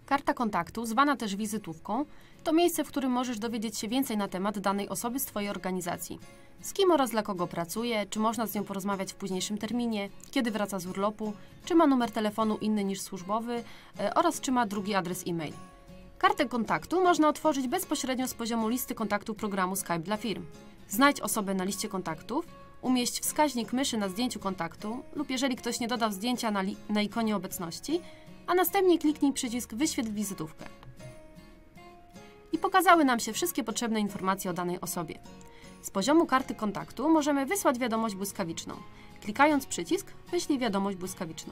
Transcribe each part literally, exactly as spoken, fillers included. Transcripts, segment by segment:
Karta kontaktu, zwana też wizytówką, to miejsce, w którym możesz dowiedzieć się więcej na temat danej osoby z Twojej organizacji. Z kim oraz dla kogo pracuje, czy można z nią porozmawiać w późniejszym terminie, kiedy wraca z urlopu, czy ma numer telefonu inny niż służbowy e, oraz czy ma drugi adres e-mail. Kartę kontaktu można otworzyć bezpośrednio z poziomu listy kontaktów programu Skype dla firm. Znajdź osobę na liście kontaktów, umieść wskaźnik myszy na zdjęciu kontaktu lub jeżeli ktoś nie dodał zdjęcia na, na ikonie obecności, a następnie kliknij przycisk Wyświetl wizytówkę. I pokazały nam się wszystkie potrzebne informacje o danej osobie. Z poziomu karty kontaktu możemy wysłać wiadomość błyskawiczną. Klikając przycisk Wyślij wiadomość błyskawiczną.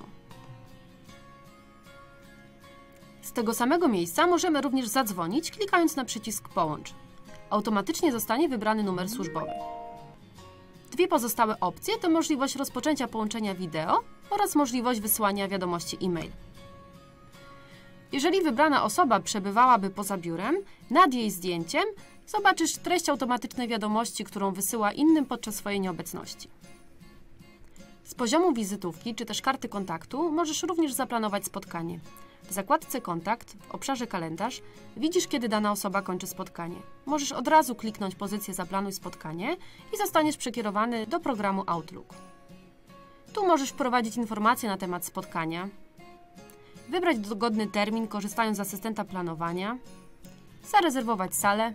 Z tego samego miejsca możemy również zadzwonić, klikając na przycisk Połącz. Automatycznie zostanie wybrany numer służbowy. Dwie pozostałe opcje to możliwość rozpoczęcia połączenia wideo oraz możliwość wysłania wiadomości e-mail. Jeżeli wybrana osoba przebywałaby poza biurem, nad jej zdjęciem zobaczysz treść automatycznej wiadomości, którą wysyła innym podczas swojej nieobecności. Z poziomu wizytówki czy też karty kontaktu możesz również zaplanować spotkanie. W zakładce Kontakt, w obszarze Kalendarz, widzisz, kiedy dana osoba kończy spotkanie. Możesz od razu kliknąć pozycję Zaplanuj spotkanie i zostaniesz przekierowany do programu Outlook. Tu możesz wprowadzić informacje na temat spotkania, wybrać dogodny termin, korzystając z asystenta planowania, zarezerwować salę,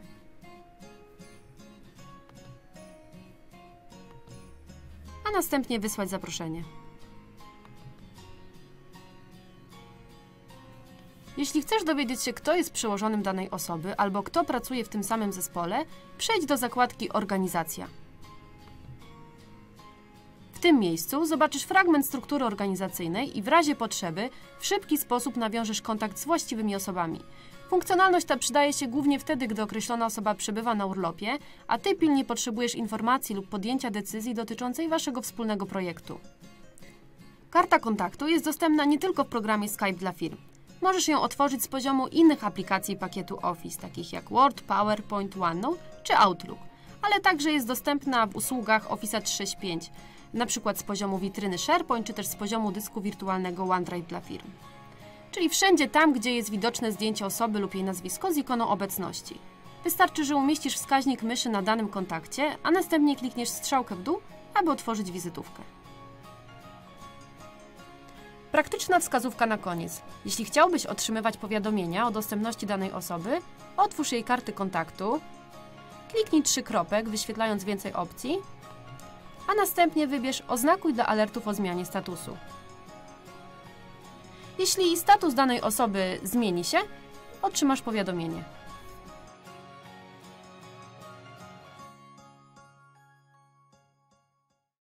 a następnie wysłać zaproszenie. Jeśli chcesz dowiedzieć się, kto jest przełożonym danej osoby albo kto pracuje w tym samym zespole, przejdź do zakładki Organizacja. W tym miejscu zobaczysz fragment struktury organizacyjnej i w razie potrzeby w szybki sposób nawiążesz kontakt z właściwymi osobami. Funkcjonalność ta przydaje się głównie wtedy, gdy określona osoba przebywa na urlopie, a Ty pilnie potrzebujesz informacji lub podjęcia decyzji dotyczącej Waszego wspólnego projektu. Karta kontaktu jest dostępna nie tylko w programie Skype dla firm. Możesz ją otworzyć z poziomu innych aplikacji pakietu Office, takich jak Word, PowerPoint, OneNote czy Outlook, ale także jest dostępna w usługach Office trzysta sześćdziesiąt pięć, np. z poziomu witryny SharePoint czy też z poziomu dysku wirtualnego OneDrive dla firm. Czyli wszędzie tam, gdzie jest widoczne zdjęcie osoby lub jej nazwisko z ikoną obecności. Wystarczy, że umieścisz wskaźnik myszy na danym kontakcie, a następnie klikniesz strzałkę w dół, aby otworzyć wizytówkę. Praktyczna wskazówka na koniec. Jeśli chciałbyś otrzymywać powiadomienia o dostępności danej osoby, otwórz jej karty kontaktu, kliknij trzy kropek, wyświetlając więcej opcji, a następnie wybierz Oznakuj dla alertów o zmianie statusu. Jeśli status danej osoby zmieni się, otrzymasz powiadomienie.